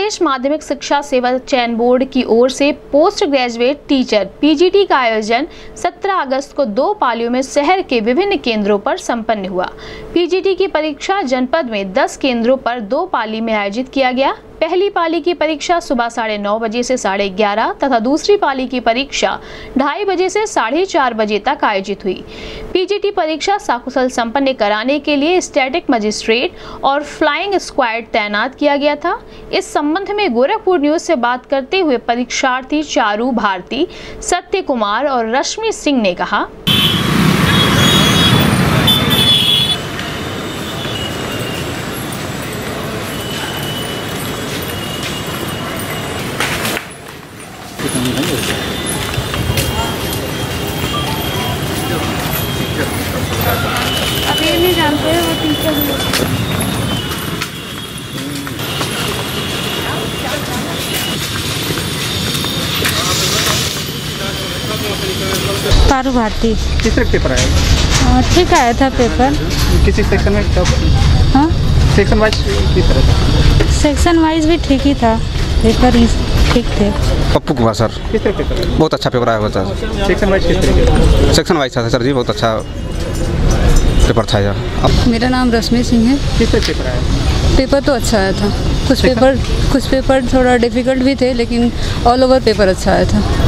प्रदेश माध्यमिक शिक्षा सेवा चयन बोर्ड की ओर से पोस्ट ग्रेजुएट टीचर पीजीटी का आयोजन 17 अगस्त को 2 पालियों में शहर के विभिन्न केंद्रों पर संपन्न हुआ। पीजीटी की परीक्षा जनपद में 10 केंद्रों पर 2 पाली में आयोजित किया गया। पहली पाली की परीक्षा सुबह 9:30 बजे से 11:30 तथा दूसरी पाली की परीक्षा 2:30 बजे से 4:30 बजे तक आयोजित हुई। पीजीटी परीक्षा सकुशल संपन्न कराने के लिए स्टैटिक मजिस्ट्रेट और फ्लाइंग स्क्वाड तैनात किया गया था। इस संबंध में गोरखपुर न्यूज से बात करते हुए परीक्षार्थी चारू भारती, सत्य कुमार और रश्मि सिंह ने कहा, अब ये नहीं जानते वो टीचर चारू भारती। किस तरह पेपर आया? ठीक आया था पेपर। किसी सेक्शन में हाँ, सेक्शन वाइज किस तरह था? सेक्शन वाइज भी ठीक ही था, पेपर ठीक थे। पप्पू कुमार सर। किस तरह पेपर आया? बहुत अच्छा पेपर आया हुआ सर। सेक्शन वाइज किस तरह? सेक्शन वाइज था सर जी, बहुत अच्छा पेपर था यार। मेरा नाम रश्मि सिंह है। किस तरह पेपर आया? पेपर तो अच्छा आया था। कुछ पेपर थोड़ा डिफ़िकल्ट भी थे, लेकिन ऑल ओवर पेपर अच्छा आया था।